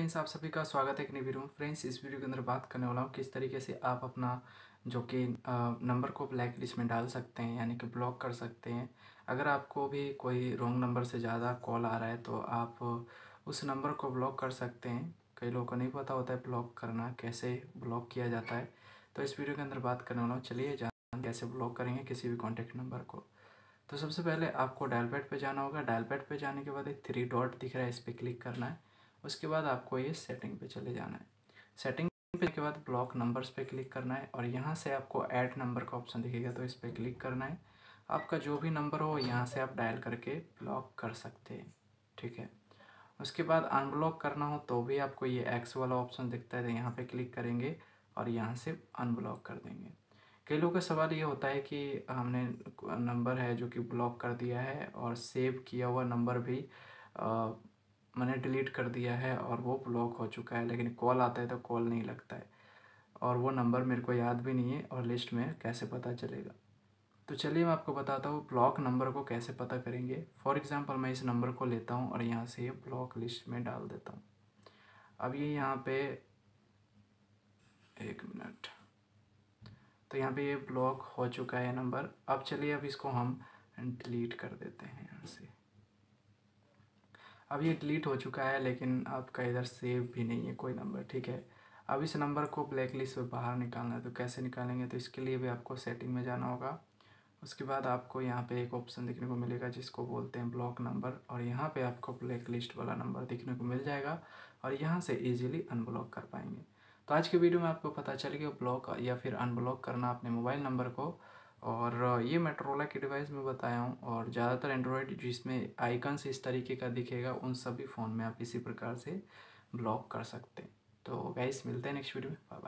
Friends, आप सभी का स्वागत है एक नई वीडियो में। फ्रेंड्स, इस वीडियो के अंदर बात करने वाला हूँ किस तरीके से आप अपना जो कि नंबर को ब्लैक लिस्ट में डाल सकते हैं, यानी कि ब्लॉक कर सकते हैं। अगर आपको भी कोई रॉन्ग नंबर से ज़्यादा कॉल आ रहा है तो आप उस नंबर को ब्लॉक कर सकते हैं। कई लोगों को नहीं पता होता है ब्लॉक करना कैसे ब्लॉक किया जाता है, तो इस वीडियो के अंदर बात करने वाला हूँ। चलिए जानते हैं कैसे ब्लॉक करेंगे किसी भी कॉन्टैक्ट नंबर को। तो सबसे पहले आपको डायल पैड पे जाना होगा। डायल पैड पे जाने के बाद एक थ्री डॉट दिख रहा है, इस पर क्लिक करना है। उसके बाद आपको ये सेटिंग पे चले जाना है। सेटिंग पे के बाद ब्लॉक नंबर्स पे क्लिक करना है और यहाँ से आपको ऐड नंबर का ऑप्शन दिखेगा, तो इस पर क्लिक करना है। आपका जो भी नंबर हो यहाँ से आप डायल करके ब्लॉक कर सकते हैं, ठीक है। उसके बाद अनब्लॉक करना हो तो भी आपको ये एक्स वाला ऑप्शन दिखता है, तो यहाँ पे क्लिक करेंगे और यहाँ से अनब्लॉक कर देंगे। कई लोगों का सवाल ये होता है कि हमने नंबर है जो कि ब्लॉक कर दिया है और सेव किया हुआ नंबर भी मैंने डिलीट कर दिया है और वो ब्लॉक हो चुका है, लेकिन कॉल आता है तो कॉल नहीं लगता है और वो नंबर मेरे को याद भी नहीं है और लिस्ट में कैसे पता चलेगा। तो चलिए मैं आपको बताता हूँ ब्लॉक नंबर को कैसे पता करेंगे। फॉर एग्ज़ाम्पल मैं इस नंबर को लेता हूँ और यहाँ से ये ब्लॉक लिस्ट में डाल देता हूँ। अब ये यहाँ पे एक मिनट, तो यहाँ पे ये ब्लॉक हो चुका है नंबर। अब चलिए अब इसको हम डिलीट कर देते हैं यहाँ से। अब ये डिलीट हो चुका है, लेकिन आपका इधर सेव भी नहीं है कोई नंबर, ठीक है। अब इस नंबर को ब्लैक लिस्ट से बाहर निकालना है, तो कैसे निकालेंगे, तो इसके लिए भी आपको सेटिंग में जाना होगा। उसके बाद आपको यहाँ पे एक ऑप्शन देखने को मिलेगा जिसको बोलते हैं ब्लॉक नंबर, और यहाँ पे आपको ब्लैक लिस्ट वाला नंबर देखने को मिल जाएगा और यहाँ से इजीली अनब्लॉक कर पाएंगे। तो आज के वीडियो में आपको पता चल गया ब्लॉक या फिर अनब्लॉक करना अपने मोबाइल नंबर को। और ये मोटोरोला की डिवाइस में बताया हूँ, और ज़्यादातर एंड्रॉयड जिसमें आइकन्स इस तरीके का दिखेगा उन सभी फ़ोन में आप इसी प्रकार से ब्लॉक कर सकते हैं। तो गाइस, मिलते हैं नेक्स्ट वीडियो में।